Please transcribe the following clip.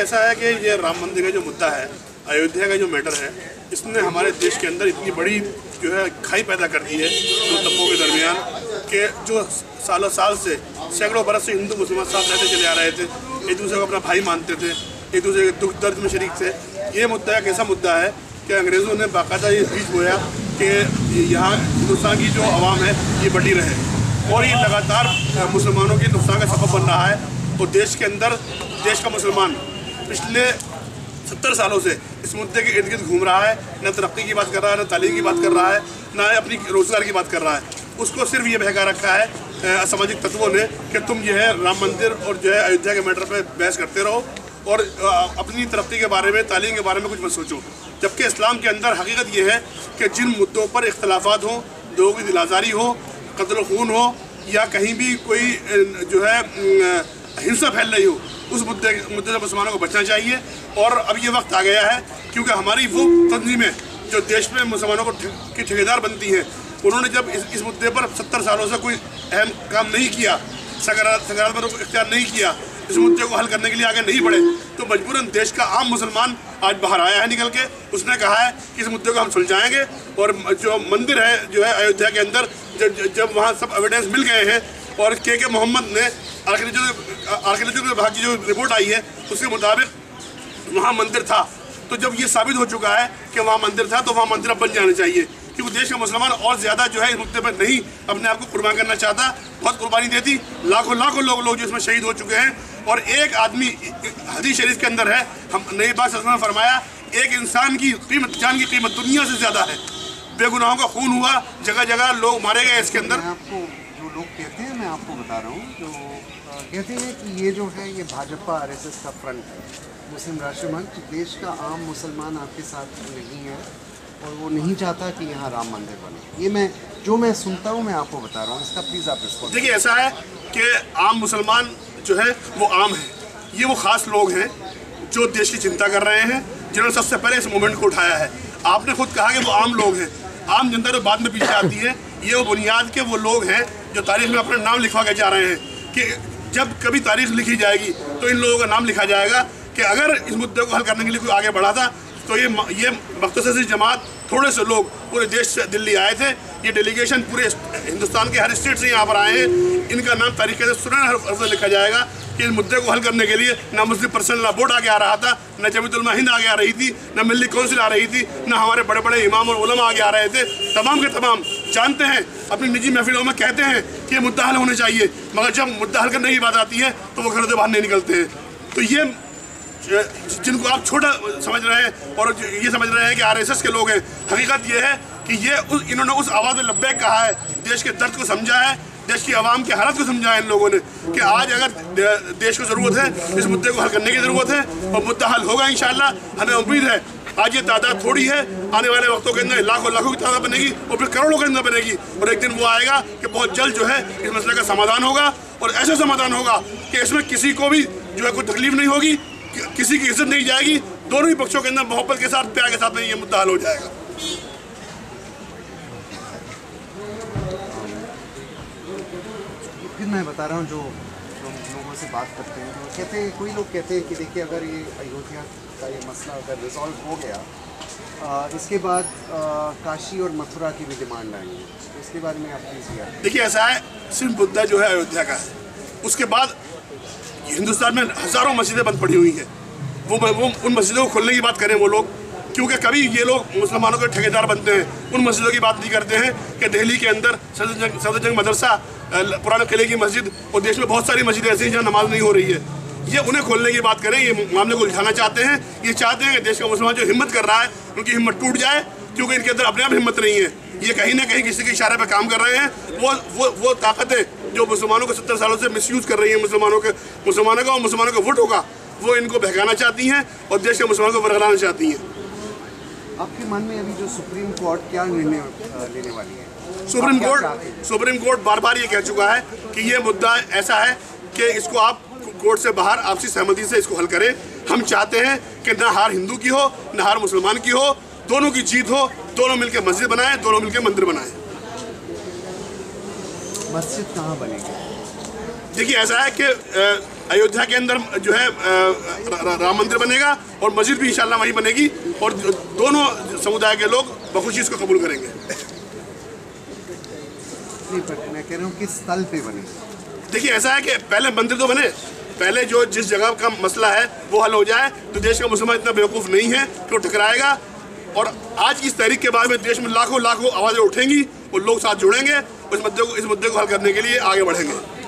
ऐसा है कि ये राम मंदिर का जो मुद्दा है, अयोध्या का जो मैटर है, इसने हमारे देश के अंदर इतनी बड़ी जो है खाई पैदा कर दी है दो तबकों के दरमियान, कि जो सालों साल से सैकड़ों बरस से हिंदू मुसलमान साथ रहते चले आ रहे थे, एक दूसरे को अपना भाई मानते थे, एक दूसरे के दुख दर्द में शरीक थे। ये मुद्दा एक ऐसा मुद्दा है कि अंग्रेज़ों ने बाकायदा ये बीज बोया कि यहाँ हिंदुस्तान की जो आवाम है ये बटी रहे, और ये लगातार मुसलमानों के नुकसान का सबब बन रहा है। और देश के अंदर देश का मुसलमान पिछले 70 सालों से इस मुद्दे के इर्द गिर्द घूम रहा है, न तरक्की की बात कर रहा है, न तालीम की बात कर रहा है, न अपनी रोज़गार की बात कर रहा है। उसको सिर्फ ये बहका रखा है असामाजिक तत्वों ने कि तुम जो है राम मंदिर और जो है अयोध्या के मैटर पे बहस करते रहो और अपनी तरक्की के बारे में, तालीम के बारे में कुछ मत सोचो। जबकि इस्लाम के अंदर हकीकत ये है कि जिन मुद्दों पर इख्तलाफात हों, लोगों की दिलाजारी हो, कत्ल खून हो, या कहीं भी कोई जो है हिंसा फैल रही हो, उस मुद्दे से मुसलमानों को बचना चाहिए। और अब ये वक्त आ गया है क्योंकि हमारी वो तंजीमें जो देश में मुसलमानों को की ठेकेदार बनती हैं, उन्होंने जब इस मुद्दे पर 70 सालों से कोई अहम काम नहीं किया, सकारात्मक इख्तियार नहीं किया, इस मुद्दे को हल करने के लिए आगे नहीं बढ़े, तो मजबूरन देश का आम मुसलमान आज बाहर आया है निकल के। उसने कहा है कि इस मुद्दे को हम सुलझाएंगे। और जो मंदिर है जो है अयोध्या के अंदर, जब वहाँ सब एविडेंस मिल गए हैं और के मोहम्मद ने आर्कियोलॉजिकल विभाग की जो रिपोर्ट आई है उसके मुताबिक वहाँ मंदिर था, तो जब ये साबित हो चुका है कि वहाँ मंदिर था तो वहाँ मंदिर अब बन जाना चाहिए, क्योंकि देश का मुसलमान और ज़्यादा जो है इस मुद्दे पर नहीं अपने आप को कुर्बान करना चाहता। बहुत कुर्बानी देती, लाखों लाखों लोग जो इसमें शहीद हो चुके हैं। और एक आदमी, हदीस शरीफ के अंदर है, हम नई बात सल्लल्लाहु अलैहि वसल्लम ने फरमाया, एक इंसान की कीमत, जान की कीमत दुनिया से ज़्यादा है। बेगुनाहों का खून हुआ, जगह जगह लोग मारे गए इसके अंदर। आपको जो लोग कहते हैं, मैं आपको बता रहा हूँ, जो कहते हैं कि ये जो है ये भाजपा RSS का फ्रंट है, मुस्लिम राष्ट्रमंच। देश का आम मुसलमान आपके साथ नहीं है और वो नहीं चाहता कि यहाँ राम मंदिर बने। ये जो मैं सुनता हूँ मैं आपको बता रहा हूँ, इसका प्लीज़ आप रिस्पॉन्स। देखिए, ऐसा है कि आम मुसलमान जो है वो आम है, ये वो ख़ास लोग हैं जो देश की चिंता कर रहे हैं, जिन्होंने सबसे पहले इस मूवमेंट को उठाया है। आपने खुद कहा कि वो आम लोग हैं, आम जनता जो बाद में पीछे आती है, ये वो बुनियाद के वो लोग हैं जो तारीख में अपना नाम लिखवा के जा रहे हैं कि जब कभी तारीख लिखी जाएगी तो इन लोगों का नाम लिखा जाएगा कि अगर इस मुद्दे को हल करने के लिए कोई आगे बढ़ा था तो ये मख्तूस जमात, थोड़े से लोग पूरे देश से दिल्ली आए थे। ये डेलीगेशन पूरे हिंदुस्तान के हर स्टेट से यहाँ पर आए हैं। इनका नाम तारीख के सुनहरे हर्फ से लिखा जाएगा कि इस मुद्दे को हल करने के लिए ना मुस्लिम पर्सनल लॉ बोर्ड आगे आ रहा था, न जमीयत-उल-उलमा हिंद आगे आ रही थी, न मिल्ली काउंसिल आ रही थी, न हमारे बड़े बड़े इमाम और उलमा आगे आ रहे थे। तमाम के तमाम जानते हैं, अपनी निजी महफिलों में कहते हैं कि ये मुद्दा हल होना चाहिए, मगर जब मुद्दा हल करने की बात आती है तो वो घर से बाहर नहीं निकलते हैं। तो ये जिनको आप छोटा समझ रहे हैं और ये समझ रहे हैं कि RSS के लोग हैं, हकीकत ये है कि इन्होंने उस आवाज़ में लब्बैक कहा है, देश के दर्द को समझा है, देश की आवाम की हालत को समझा है इन लोगों ने कि आज अगर देश को ज़रूरत है, इस मुद्दे को हल करने की ज़रूरत है और मुद्दा हल होगा इंशाअल्लाह। हमें उम्मीद है आज ये तादाद थोड़ी है, आने वाले वक्तों के अंदर लाखों लाखों की तादाद बनेगी और फिर करोड़ों के अंदर बनेगी, और एक दिन वो आएगा कि बहुत जल्द जो है इस मसले का समाधान होगा, और ऐसा समाधान होगा कि इसमें किसी को भी जो है कोई तकलीफ नहीं होगी, किसी की इज्जत नहीं जाएगी, दोनों ही पक्षों के अंदर मोहब्बत के साथ, प्यार के साथ में ये मुद्दा हल हो जाएगा। फिर मैं बता रहा हूँ, जो लोगों से बात करते हैं तो कहते हैं, कोई लोग कहते हैं कि देखिए अगर ये अयोध्या का ये मसला अगर रिजॉल्व हो गया, इसके बाद काशी और मथुरा की भी डिमांड आएंगी, तो इसके बारे में आप प्लीज़। देखिए, ऐसा है, सिर्फ मुद्दा जो है अयोध्या का है, उसके बाद हिंदुस्तान में हज़ारों मस्जिदें बंद पड़ी हुई हैं। वो उन मस्जिदों को खोलने की बात करें वो लोग, क्योंकि कभी ये लोग मुसलमानों के ठेकेदार बनते हैं। उन मस्जिदों की बात नहीं करते हैं कि दिल्ली के अंदर सफदरजंग मदरसा, पुराने किले की मस्जिद, और देश में बहुत सारी मस्जिदें ऐसी हैं जहाँ नमाज नहीं हो रही है। ये उन्हें खोलने की बात करें, ये मामले को उलझाना चाहते हैं। ये चाहते हैं कि देश का मुसलमान जो हिम्मत कर रहा है उनकी हिम्मत टूट जाए, क्योंकि इनके अंदर अपने आप हिम्मत नहीं है। ये कहीं ना कहीं किसी के इशारे पर काम कर रहे हैं। वो ताकतें जो मुसलमानों को 70 सालों से मिसयूज़ कर रही हैं, मुसलमानों का और मुसलमानों के वोटों का, वो इनको बहकाना चाहती हैं और देश के मुसलमानों को बरगलाना चाहती हैं। आपके मन में अभी जो सुप्रीम कोर्ट क्या निर्णय लेने वाली है? सुप्रीम कोर्ट बार बार ये कह चुका है कि ये मुद्दा ऐसा है कि इसको आप कोर्ट से बाहर आपसी सहमति से इसको हल करें। हम चाहते हैं कि न हार हिंदू की हो न हार मुसलमान की हो, दोनों की जीत हो, दोनों मिलकर मस्जिद बनाएं, दोनों मिलकर मंदिर बनाएं। मस्जिद कहाँ बनेगी? देखिए, ऐसा है कि अयोध्या के अंदर जो है राम मंदिर बनेगा और मस्जिद भी इंशाल्लाह वहीं बनेगी और दोनों समुदाय के लोग बखुशी इसको कबूल करेंगे। नहीं, पर मैं कह रहा हूँ किस स्थल पे बने। देखिए ऐसा है कि पहले मंदिर तो बने, पहले जो जिस जगह का मसला है वो हल हो जाए, तो देश का मुसलमान इतना बेवकूफ़ नहीं है कि वो टकराएगा। और आज की इस तहरीक के बाद में देश में लाखों लाखों आवाज़ें उठेंगी और लोग साथ जुड़ेंगे और इस मुद्दे को हल करने के लिए आगे बढ़ेंगे।